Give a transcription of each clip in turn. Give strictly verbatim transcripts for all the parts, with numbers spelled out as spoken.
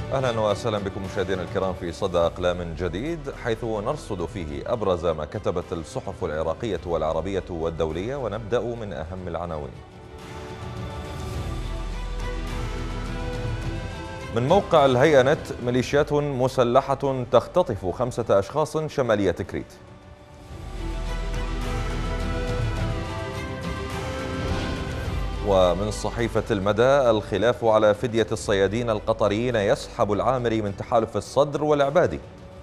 أهلا وسهلا بكم مشاهدينا الكرام في صدى أقلام جديد، حيث نرصد فيه أبرز ما كتبت الصحف العراقية والعربية والدولية، ونبدأ من أهم العناوين. من موقع الهيئة نت: ميليشيات مسلحة تختطف خمسة أشخاص شمالية تكريت. ومن صحيفة المدى: الخلاف على فدية الصيادين القطريين يسحب العامري من تحالف الصدر والعبادي.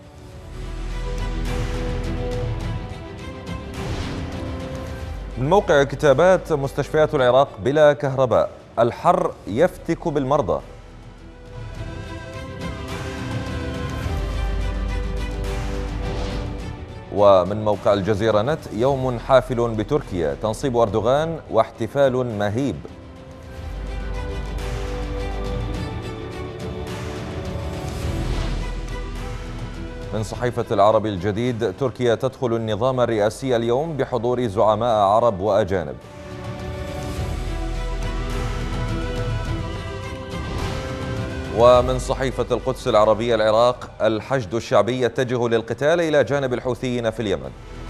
من موقع كتابات: مستشفيات العراق بلا كهرباء، الحر يفتك بالمرضى. ومن موقع الجزيرة نت: يوم حافل بتركيا، تنصيب أردوغان واحتفال مهيب. من صحيفة العربي الجديد: تركيا تدخل النظام الرئاسي اليوم بحضور زعماء عرب وأجانب. ومن صحيفة القدس العربية: العراق، الحشد الشعبي يتجه للقتال إلى جانب الحوثيين في اليمن.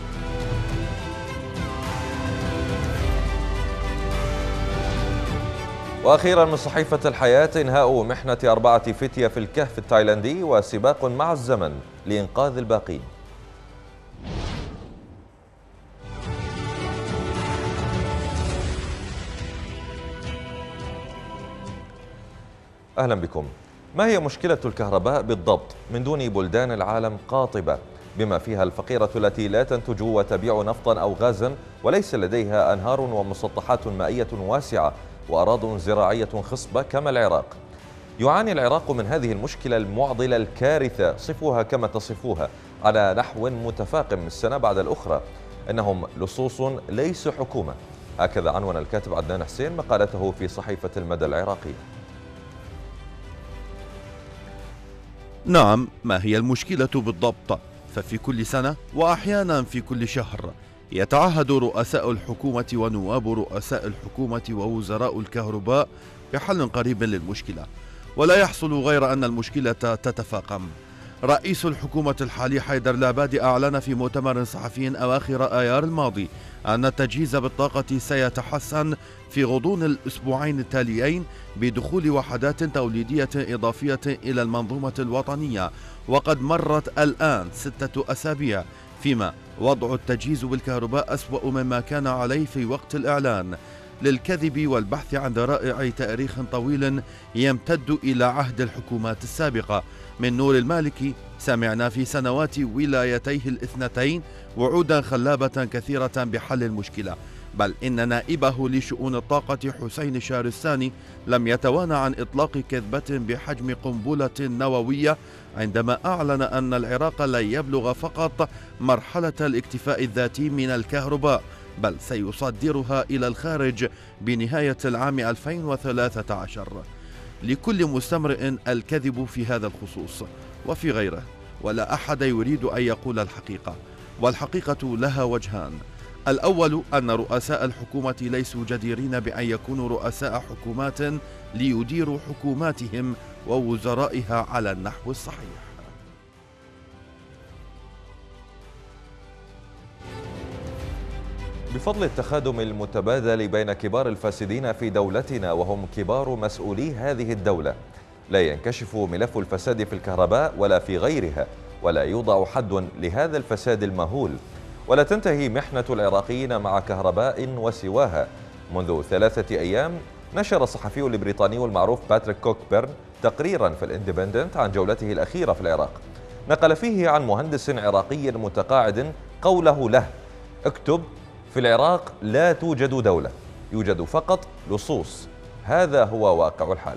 وأخيرا من صحيفة الحياة: إنهاء محنة أربعة فتية في الكهف التايلاندي وسباق مع الزمن لإنقاذ الباقين. أهلا بكم. ما هي مشكلة الكهرباء بالضبط من دون بلدان العالم قاطبة، بما فيها الفقيرة التي لا تنتج وتبيع نفطا أو غازا، وليس لديها أنهار ومسطحات مائية واسعة وأراض زراعية خصبة كما العراق؟ يعاني العراق من هذه المشكلة المعضلة الكارثة، صفوها كما تصفوها على نحو متفاقم السنة بعد الأخرى. إنهم لصوص ليسوا حكومة، هكذا عنوان الكاتب عدنان حسين مقالته في صحيفة المدى العراقية. نعم، ما هي المشكلة بالضبط؟ ففي كل سنة وأحيانا في كل شهر يتعهد رؤساء الحكومة ونواب رؤساء الحكومة ووزراء الكهرباء بحل قريب للمشكلة، ولا يحصل غير أن المشكلة تتفاقم. رئيس الحكومة الحالي حيدر العبادي أعلن في مؤتمر صحفي أواخر آيار الماضي أن التجهيز بالطاقة سيتحسن في غضون الأسبوعين التاليين بدخول وحدات توليدية إضافية إلى المنظومة الوطنية، وقد مرت الآن ستة أسابيع، فيما وضع التجهيز بالكهرباء أسوأ مما كان عليه في وقت الإعلان، للكذب والبحث عن ذرائع تاريخ طويل يمتد إلى عهد الحكومات السابقة. من نور المالكي سمعنا في سنوات ولايتيه الاثنتين وعودا خلابة كثيرة بحل المشكلة، بل إن نائبه لشؤون الطاقة حسين شارستاني لم يتوانى عن إطلاق كذبة بحجم قنبلة نووية عندما أعلن أن العراق لن يبلغ فقط مرحلة الاكتفاء الذاتي من الكهرباء، بل سيصدرها إلى الخارج بنهاية العام ألفين وثلاثة عشر. لكل مستمرئ الكذب في هذا الخصوص وفي غيره، ولا أحد يريد أن يقول الحقيقة، والحقيقة لها وجهان: الأول أن رؤساء الحكومة ليسوا جديرين بأن يكونوا رؤساء حكومات ليديروا حكوماتهم ووزرائها على النحو الصحيح. بفضل التخادم المتبادل بين كبار الفاسدين في دولتنا وهم كبار مسؤولي هذه الدولة، لا ينكشف ملف الفساد في الكهرباء ولا في غيرها، ولا يوضع حد لهذا الفساد المهول، ولا تنتهي محنة العراقيين مع كهرباء وسواها. منذ ثلاثة أيام نشر الصحفي البريطاني المعروف باتريك كوكبيرن تقريرا في الاندبندنت عن جولته الأخيرة في العراق، نقل فيه عن مهندس عراقي متقاعد قوله له: اكتب: في العراق لا توجد دولة، يوجد فقط لصوص. هذا هو واقع الحال.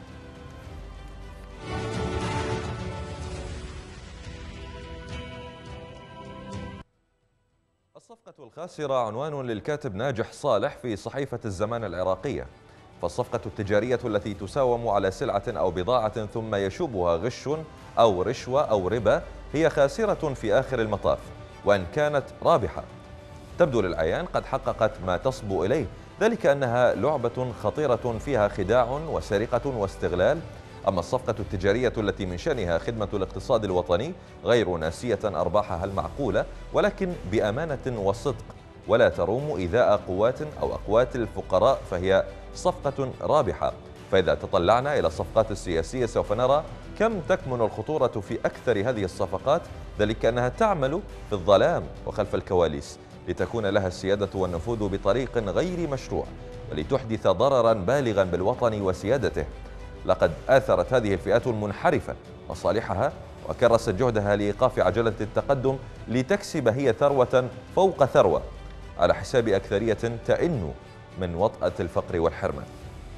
الصفقة الخاسرة عنوان للكاتب ناجح صالح في صحيفة الزمان العراقية. فالصفقة التجارية التي تساوم على سلعة أو بضاعة ثم يشوبها غش أو رشوة أو ربا هي خاسرة في آخر المطاف، وإن كانت رابحة. تبدو للعيان قد حققت ما تصبو إليه، ذلك أنها لعبة خطيرة فيها خداع وسرقة واستغلال، أما الصفقة التجارية التي من شأنها خدمة الاقتصاد الوطني غير ناسية أرباحها المعقولة، ولكن بأمانة وصدق، ولا تروم إيذاء قوات أو أقوات الفقراء، فهي صفقة رابحة. فإذا تطلعنا إلى الصفقات السياسية سوف نرى كم تكمن الخطورة في أكثر هذه الصفقات، ذلك أنها تعمل في الظلام وخلف الكواليس لتكون لها السيادة والنفوذ بطريق غير مشروع، ولتحدث ضررا بالغا بالوطن وسيادته. لقد آثرت هذه الفئات المنحرفة مصالحها وكرست جهدها لإيقاف عجلة التقدم لتكسب هي ثروة فوق ثروة على حساب أكثرية تئن من وطأة الفقر والحرمان.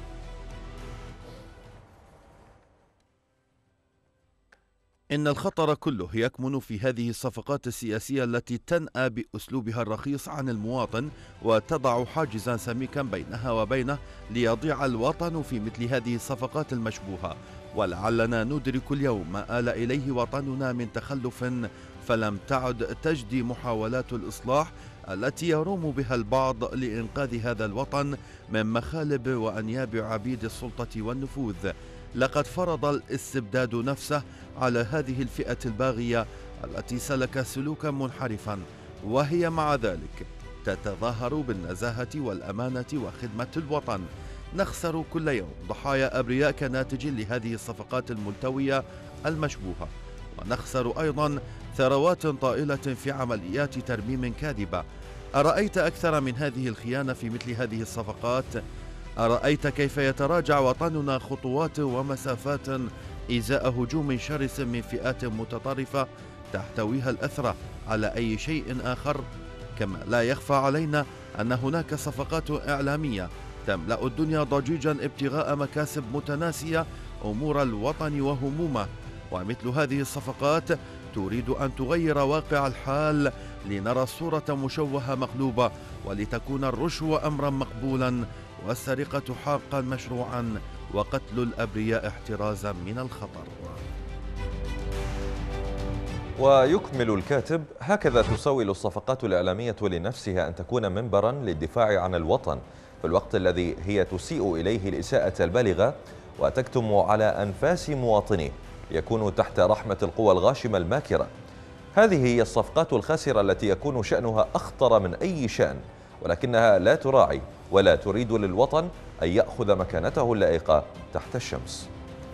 إن الخطر كله يكمن في هذه الصفقات السياسية التي تنأى بأسلوبها الرخيص عن المواطن وتضع حاجزا سميكا بينها وبينه ليضيع الوطن في مثل هذه الصفقات المشبوهة. ولعلنا ندرك اليوم ما آل إليه وطننا من تخلف، فلم تعد تجدي محاولات الإصلاح التي يروم بها البعض لإنقاذ هذا الوطن من مخالب وأنياب عبيد السلطة والنفوذ. لقد فرض الاستبداد نفسه على هذه الفئة الباغية التي سلك سلوكا منحرفا، وهي مع ذلك تتظاهر بالنزاهة والأمانة وخدمة الوطن. نخسر كل يوم ضحايا أبرياء كناتج لهذه الصفقات الملتوية المشبوهة، ونخسر أيضا ثروات طائلة في عمليات ترميم كاذبة. أرأيت أكثر من هذه الخيانة في مثل هذه الصفقات؟ أرأيت كيف يتراجع وطننا خطوات ومسافات إزاء هجوم شرس من فئات متطرفة تحتويها الأثرة على أي شيء آخر؟ كما لا يخفى علينا أن هناك صفقات إعلامية تملأ الدنيا ضجيجا ابتغاء مكاسب متناسية أمور الوطن وهمومه، ومثل هذه الصفقات تريد أن تغير واقع الحال لنرى الصورة مشوهة مقلوبة، ولتكون الرشوة أمرا مقبولا والسرقة حقا مشروعا وقتل الأبرياء احترازا من الخطر. ويكمل الكاتب: هكذا تسول الصفقات الإعلامية لنفسها أن تكون منبرا للدفاع عن الوطن في الوقت الذي هي تسيء إليه الإساءة البالغة وتكتم على أنفاس مواطنيه يكونوا تحت رحمة القوى الغاشمة الماكرة. هذه هي الصفقات الخاسرة التي يكون شأنها أخطر من أي شأن، ولكنها لا تراعي ولا تريد للوطن أن يأخذ مكانته اللائقة تحت الشمس.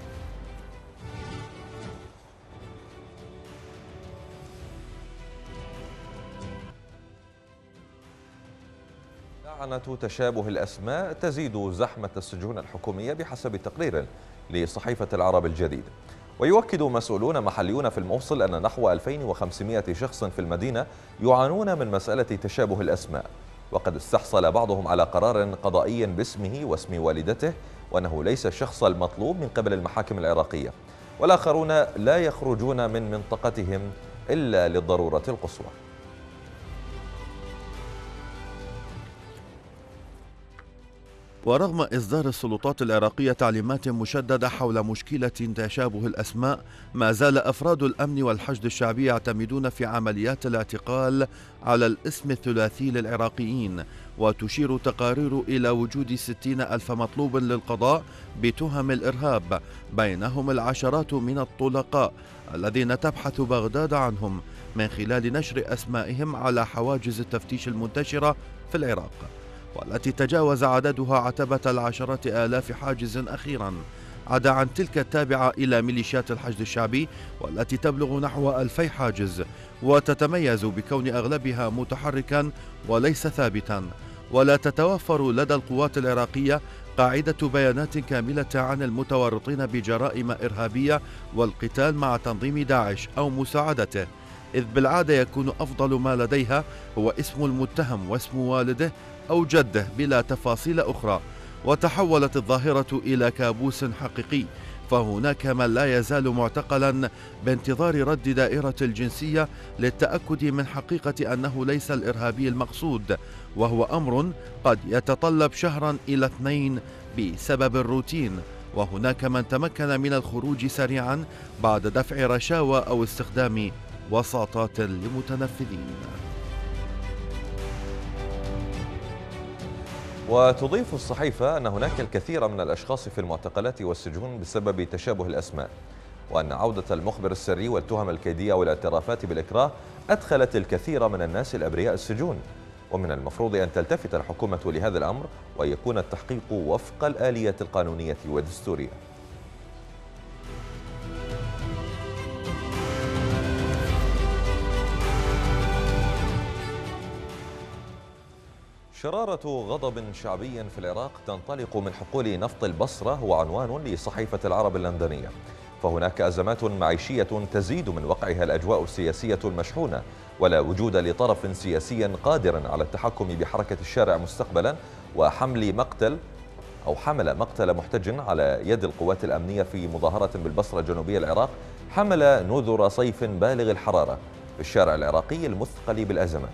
لعنة تشابه الأسماء تزيد زحمة السجون الحكومية بحسب تقرير لصحيفة العرب الجديد. ويؤكد مسؤولون محليون في الموصل أن نحو ألفين وخمسمائة شخص في المدينة يعانون من مسألة تشابه الأسماء، وقد استحصل بعضهم على قرار قضائي باسمه واسم والدته وأنه ليس الشخص المطلوب من قبل المحاكم العراقية، والآخرون لا يخرجون من منطقتهم إلا للضرورة القصوى. ورغم إصدار السلطات العراقية تعليمات مشددة حول مشكلة تشابه الأسماء، ما زال أفراد الأمن والحشد الشعبي يعتمدون في عمليات الاعتقال على الاسم الثلاثي للعراقيين، وتشير تقارير إلى وجود ستين ألف مطلوب للقضاء بتهم الإرهاب، بينهم العشرات من الطلقاء الذين تبحث بغداد عنهم من خلال نشر أسمائهم على حواجز التفتيش المنتشرة في العراق، والتي تجاوز عددها عتبة العشرات آلاف حاجز أخيرا، عدا عن تلك التابعة إلى ميليشيات الحشد الشعبي والتي تبلغ نحو ألفي حاجز، وتتميز بكون أغلبها متحركا وليس ثابتا. ولا تتوفر لدى القوات العراقية قاعدة بيانات كاملة عن المتورطين بجرائم إرهابية والقتال مع تنظيم داعش أو مساعدته، إذ بالعادة يكون أفضل ما لديها هو اسم المتهم واسم والده أو جده بلا تفاصيل أخرى. وتحولت الظاهرة إلى كابوس حقيقي، فهناك من لا يزال معتقلا بانتظار رد دائرة الجنسية للتأكد من حقيقة أنه ليس الإرهابي المقصود، وهو أمر قد يتطلب شهرا إلى اثنين بسبب الروتين. وهناك من تمكن من الخروج سريعا بعد دفع رشاوى أو استخدام وساطات لمتنفذين. وتضيف الصحيفة أن هناك الكثير من الأشخاص في المعتقلات والسجون بسبب تشابه الأسماء، وأن عودة المخبر السري والتهم الكيدية والاعترافات بالإكراه أدخلت الكثير من الناس الأبرياء السجون، ومن المفروض أن تلتفت الحكومة لهذا الأمر ويكون التحقيق وفق الآلية القانونية والدستورية. شرارة غضب شعبي في العراق تنطلق من حقول نفط البصرة هو عنوان لصحيفة العرب اللندنية، فهناك أزمات معيشية تزيد من وقعها الأجواء السياسية المشحونة، ولا وجود لطرف سياسي قادر على التحكم بحركة الشارع مستقبلا، وحمل مقتل أو حمل مقتل محتج على يد القوات الأمنية في مظاهرة بالبصرة جنوبي العراق حمل نذر صيف بالغ الحرارة في الشارع العراقي المثقل بالأزمات.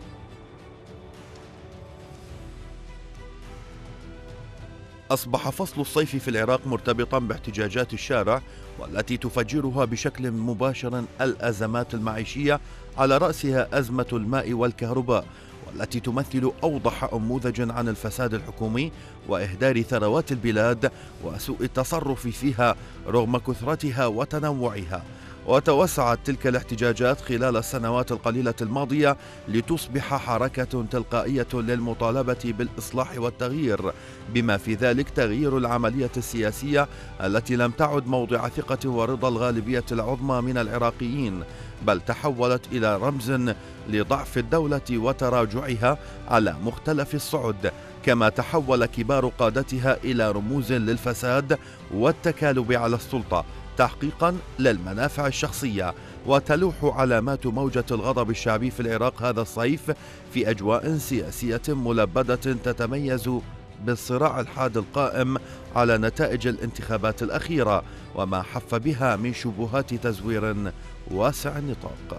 أصبح فصل الصيف في العراق مرتبطا باحتجاجات الشارع والتي تفجرها بشكل مباشر الأزمات المعيشية، على رأسها أزمة الماء والكهرباء، والتي تمثل أوضح أنموذج عن الفساد الحكومي وإهدار ثروات البلاد وسوء التصرف فيها رغم كثرتها وتنوعها. وتوسعت تلك الاحتجاجات خلال السنوات القليلة الماضية لتصبح حركة تلقائية للمطالبة بالإصلاح والتغيير، بما في ذلك تغيير العملية السياسية التي لم تعد موضع ثقة ورضا الغالبية العظمى من العراقيين، بل تحولت إلى رمز لضعف الدولة وتراجعها على مختلف الصعد، كما تحول كبار قادتها إلى رموز للفساد والتكالب على السلطة تحقيقا للمنافع الشخصية. وتلوح علامات موجة الغضب الشعبي في العراق هذا الصيف في أجواء سياسية ملبدة تتميز بالصراع الحاد القائم على نتائج الانتخابات الأخيرة وما حف بها من شبهات تزوير واسع النطاق.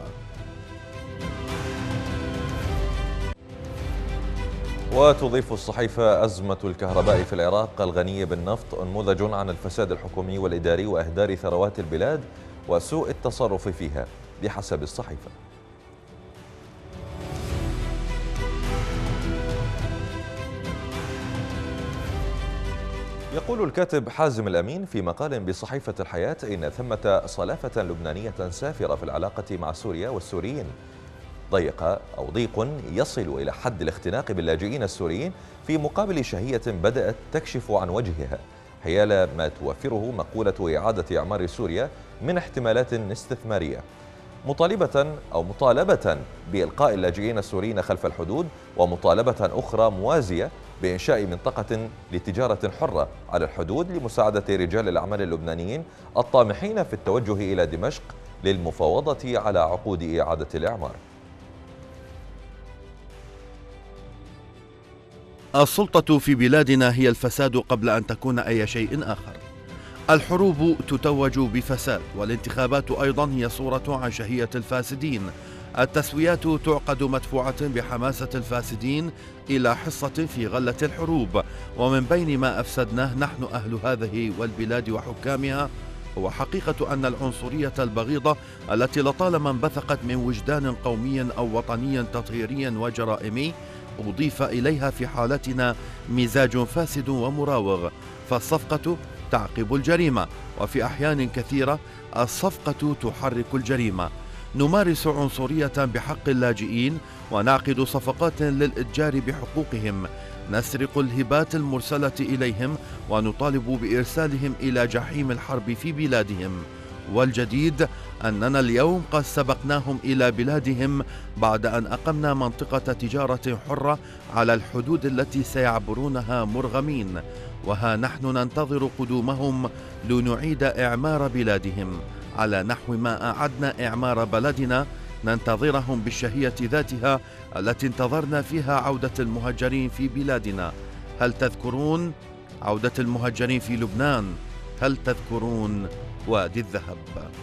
وتضيف الصحيفة أزمة الكهرباء في العراق الغني بالنفط أنموذج عن الفساد الحكومي والإداري وإهدار ثروات البلاد وسوء التصرف فيها بحسب الصحيفة. يقول الكاتب حازم الأمين في مقال بصحيفة الحياة إن ثمة صلافة لبنانية سافرة في العلاقة مع سوريا والسوريين، ضيق أو ضيق يصل إلى حد الاختناق باللاجئين السوريين في مقابل شهية بدأت تكشف عن وجهها حيال ما توفره مقولة إعادة إعمار سوريا من احتمالات استثمارية، مطالبة أو مطالبة بإلقاء اللاجئين السوريين خلف الحدود، ومطالبة أخرى موازية بإنشاء منطقة لتجارة حرة على الحدود لمساعدة رجال الأعمال اللبنانيين الطامحين في التوجه إلى دمشق للمفاوضة على عقود إعادة الإعمار. السلطة في بلادنا هي الفساد قبل أن تكون أي شيء آخر. الحروب تتوج بفساد، والانتخابات أيضا هي صورة عن شهية الفاسدين. التسويات تعقد مدفوعة بحماسة الفاسدين إلى حصة في غلة الحروب، ومن بين ما أفسدناه نحن أهل هذه والبلاد وحكامها هو حقيقة أن العنصرية البغيضة التي لطالما انبثقت من وجدان قومي أو وطني تطهيري وجرائمي أضيف إليها في حالتنا مزاج فاسد ومراوغ، فالصفقة تعقب الجريمة، وفي أحيان كثيرة الصفقة تحرك الجريمة. نمارس عنصرية بحق اللاجئين ونعقد صفقات للإتجار بحقوقهم، نسرق الهبات المرسلة إليهم ونطالب بإرسالهم إلى جحيم الحرب في بلادهم. والجديد أننا اليوم قد سبقناهم إلى بلادهم بعد أن أقمنا منطقة تجارة حرة على الحدود التي سيعبرونها مرغمين، وها نحن ننتظر قدومهم لنعيد إعمار بلادهم على نحو ما أعدنا إعمار بلدنا. ننتظرهم بالشهية ذاتها التي انتظرنا فيها عودة المهجرين في بلادنا. هل تذكرون عودة المهجرين في لبنان؟ هل تذكرون وادي الذهب؟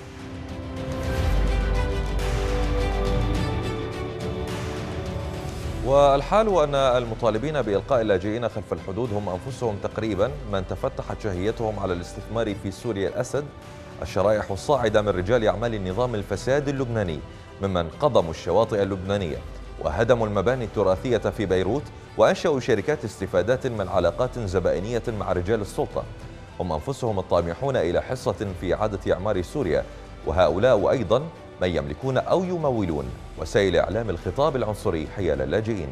والحال أن المطالبين بإلقاء اللاجئين خلف الحدود هم أنفسهم تقريبا من تفتحت شهيتهم على الاستثمار في سوريا الأسد، الشرائح الصاعدة من رجال أعمال النظام الفساد اللبناني ممن قضموا الشواطئ اللبنانية وهدموا المباني التراثية في بيروت، وأنشأوا شركات استفادات من علاقات زبائنية مع رجال السلطة، هم أنفسهم الطامحون إلى حصة في إعادة إعمار سوريا، وهؤلاء أيضا من يملكون أو يمولون وسائل إعلام الخطاب العنصري حيال اللاجئين.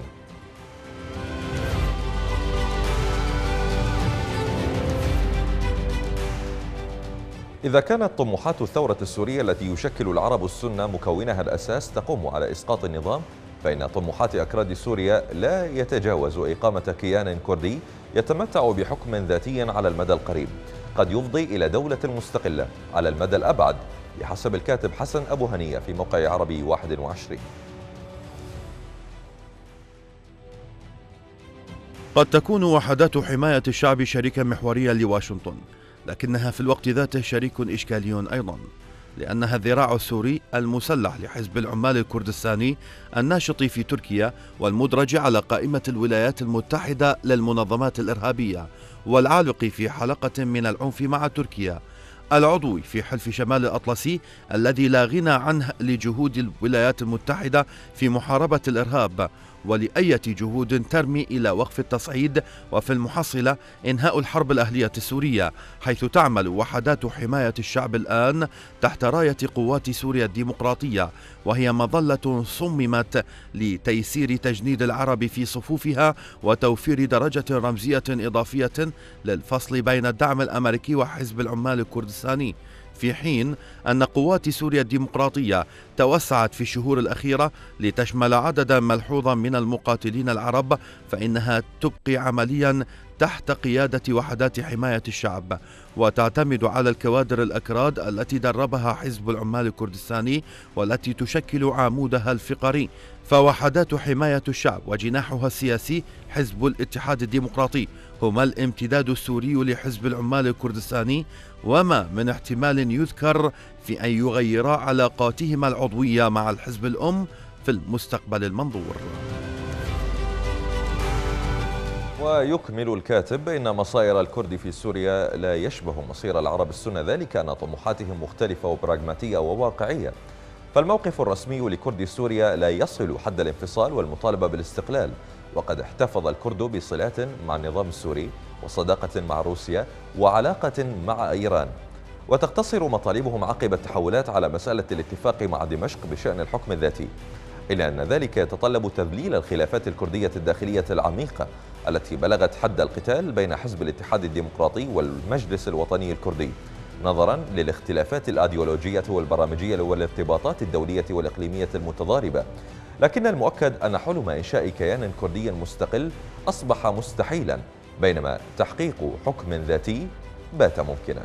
إذا كانت طموحات الثورة السورية التي يشكل العرب السنة مكونها الأساس تقوم على إسقاط النظام، فإن طموحات أكراد سوريا لا يتجاوز إقامة كيان كردي يتمتع بحكم ذاتي على المدى القريب، قد يفضي إلى دولة مستقلة على المدى الأبعد، بحسب الكاتب حسن أبو هنية في موقع عربي واحد وعشرين. قد تكون وحدات حماية الشعب شريكا محوريا لواشنطن، لكنها في الوقت ذاته شريك إشكالي أيضا، لأنها الذراع السوري المسلح لحزب العمال الكردستاني الناشط في تركيا والمدرج على قائمة الولايات المتحدة للمنظمات الإرهابية، والعالق في حلقة من العنف مع تركيا، العضو في حلف شمال الأطلسي الذي لا غنى عنه لجهود الولايات المتحدة في محاربة الإرهاب ولأية جهود ترمي إلى وقف التصعيد، وفي المحصلة إنهاء الحرب الأهلية السورية، حيث تعمل وحدات حماية الشعب الآن تحت راية قوات سوريا الديمقراطية، وهي مظلة صممت لتيسير تجنيد العرب في صفوفها وتوفير درجة رمزية إضافية للفصل بين الدعم الأمريكي وحزب العمال الكردستاني، في حين أن قوات سوريا الديمقراطية توسعت في الشهور الأخيرة لتشمل عددا ملحوظا من المقاتلين العرب، فإنها تبقي عمليا تحت قيادة وحدات حماية الشعب، وتعتمد على الكوادر الأكراد التي دربها حزب العمال الكردستاني والتي تشكل عمودها الفقري. فوحدات حماية الشعب وجناحها السياسي حزب الاتحاد الديمقراطي هما الامتداد السوري لحزب العمال الكردستاني، وما من احتمال يذكر في أن يغيرا علاقاتهما العضوية مع الحزب الأم في المستقبل المنظور. ويكمل الكاتب إن مصائر الكرد في سوريا لا يشبه مصير العرب السنة، ذلك أن طموحاتهم مختلفة وبراغماتية وواقعية، فالموقف الرسمي لكرد سوريا لا يصل حد الانفصال والمطالبة بالاستقلال، وقد احتفظ الكرد بصلات مع النظام السوري وصداقة مع روسيا وعلاقة مع إيران، وتقتصر مطالبهم عقب التحولات على مسألة الاتفاق مع دمشق بشأن الحكم الذاتي، إلا أن ذلك يتطلب تذليل الخلافات الكردية الداخلية العميقة التي بلغت حد القتال بين حزب الاتحاد الديمقراطي والمجلس الوطني الكردي، نظرا للاختلافات الأيديولوجية والبرامجية والارتباطات الدولية والإقليمية المتضاربة. لكن المؤكد أن حلم إنشاء كيان كردي مستقل أصبح مستحيلا، بينما تحقيق حكم ذاتي بات ممكنا.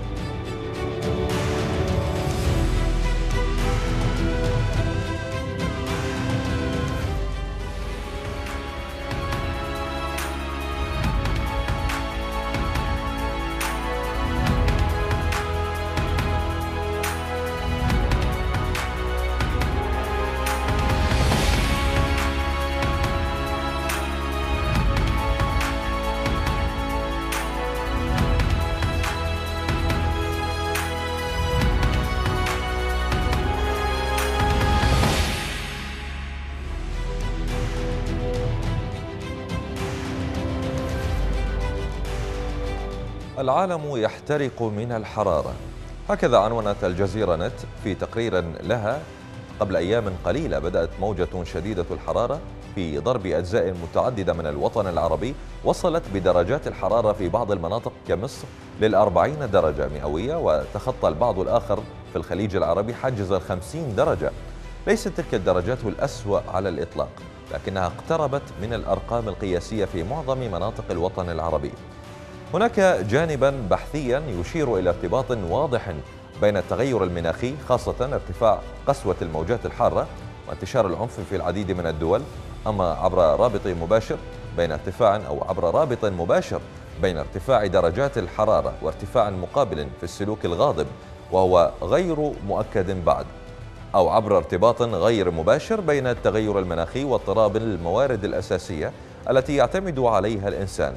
العالم يحترق من الحرارة، هكذا عنونت الجزيرة نت في تقرير لها قبل أيام قليلة. بدأت موجة شديدة الحرارة في ضرب أجزاء متعددة من الوطن العربي، وصلت بدرجات الحرارة في بعض المناطق كمصر للأربعين درجة مئوية، وتخطى البعض الآخر في الخليج العربي حاجز الخمسين درجة. ليست تلك الدرجات الأسوأ على الإطلاق، لكنها اقتربت من الأرقام القياسية في معظم مناطق الوطن العربي. هناك جانبا بحثيا يشير إلى ارتباط واضح بين التغير المناخي، خاصة ارتفاع قسوة الموجات الحارة وانتشار العنف في العديد من الدول، أما عبر رابط مباشر بين ارتفاع أو عبر رابط مباشر بين ارتفاع درجات الحرارة وارتفاع مقابل في السلوك الغاضب وهو غير مؤكد بعد، أو عبر ارتباط غير مباشر بين التغير المناخي واضطراب الموارد الأساسية التي يعتمد عليها الإنسان،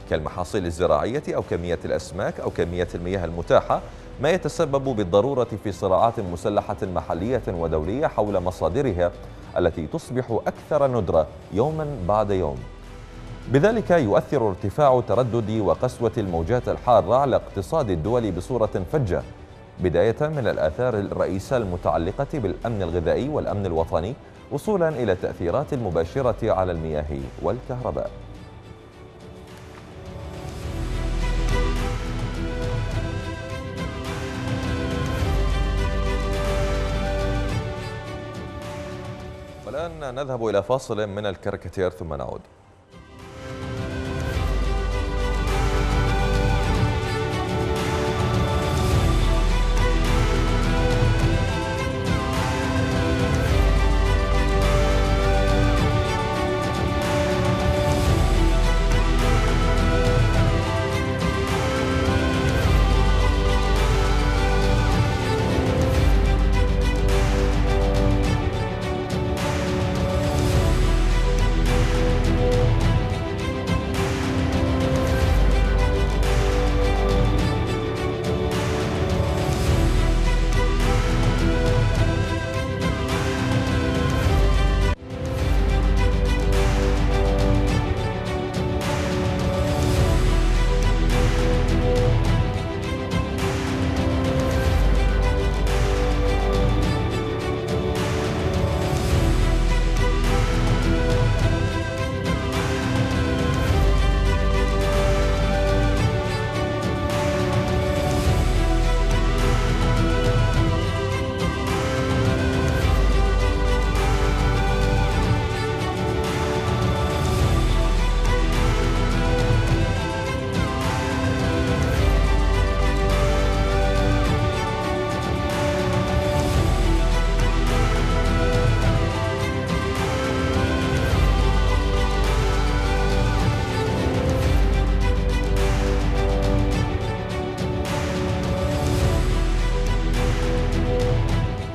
كالمحاصيل الزراعية أو كمية الأسماك أو كمية المياه المتاحة، ما يتسبب بالضرورة في صراعات مسلحة محلية ودولية حول مصادرها التي تصبح أكثر ندرة يوما بعد يوم. بذلك يؤثر ارتفاع تردد وقسوة الموجات الحارة على اقتصاد الدول بصورة فجة، بداية من الآثار الرئيسة المتعلقة بالأمن الغذائي والأمن الوطني، وصولا إلى التأثيرات المباشرة على المياه والكهرباء. والآن نذهب إلى فاصل من الكاريكاتير ثم نعود.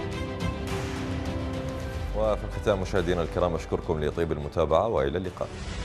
وفي الختام مشاهدينا الكرام أشكركم لطيب المتابعة وإلى اللقاء.